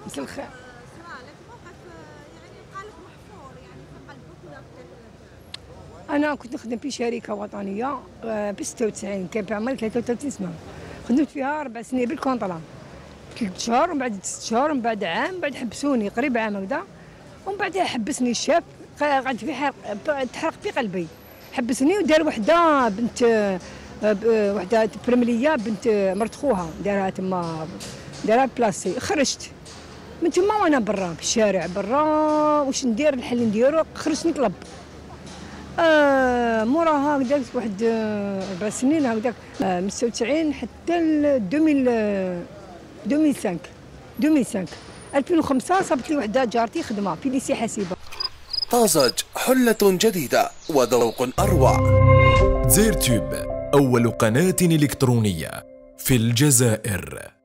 مساء الخير. صرالك موقف يعني يبقى لك محفور يعني في قلبك ولا انا كنت نخدم في شركه وطنيه ب 96 كان في عمري 33 سنه. خدمت فيها 4 سنين بالكونطرا، 3 شهور ومن بعد 6 شهور ومن بعد عام، من بعد حبسوني قريب عام هكذا، ومن بعد حبسني الشاب قعد في حرق، تحرق في قلبي، حبسني ودار وحده بنت وحده برمليه بنت مرت خوها دارها تما، دارها بلاصتي. خرجت من تما وانا برا في الشارع برا، واش ندير الحل نديرو، خرجت نطلب. موراها هكذاك واحد 4 سنين هكذاك، من 96 حتى 2005 2005 صابت لي وحده جارتي خدمه في ليسي حاسبه. طازج حلة جديدة وذوق أروع. زيرتوب أول قناة إلكترونية في الجزائر.